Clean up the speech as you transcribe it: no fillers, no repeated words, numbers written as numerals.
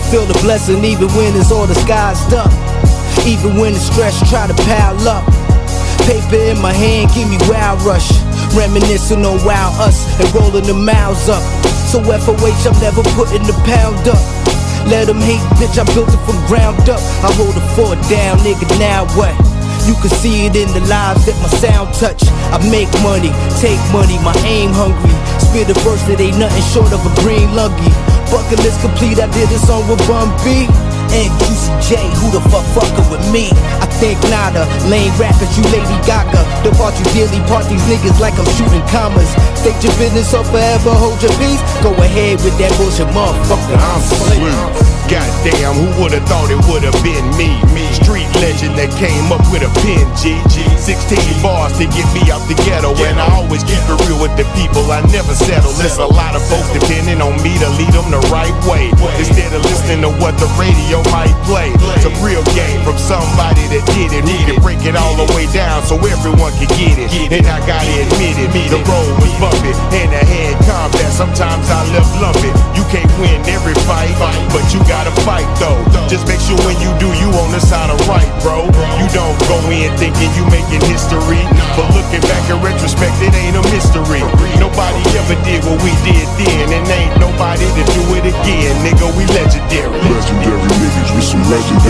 feel the blessing even when it's all disguised up. Even when the stress try to pile up. Paper in my hand, give me wild rush. Reminiscing on wild us and rolling the miles up. So FOH, I'm never putting the pound up. Let them hate, bitch, I built it from ground up. I hold the fort down, nigga, now what? You can see it in the lives that my sound touch. I make money, take money, my aim hungry. Spit a verse that ain't nothing short of a green lungie. Bucket list complete, I did a song with Bun B and Juicy J, who the fuck fucking with me? I think nada, lame rappers, you Lady Gaga. The part you daily part these niggas like I'm shooting commas. State your business or forever hold your peace. Go ahead with that bullshit, motherfucker. I'm sweet. Goddamn, who would've thought it would've been me? Street legend that came up with a pen, G. 16 bars to get me out the ghetto, and I always keep it real with the people, I never settle. There's a lot of folks depending on me to lead them the right way, instead of listening to what the radio might play. It's a real game from somebody that did it, who can break it all the way down so everyone can get it. And I gotta admit it, the road was bumpy, hand-to-hand combat, sometimes I left lumpy. You can't win every fight, but you gotta fight though. Just make sure when you do, you on the side of right, bro. You don't go in thinking you making history, but looking back in retrospect, it ain't a mystery. Nobody ever did what we did then, and ain't nobody to do it again. Nigga, we legendary. Legendary niggas with some legendary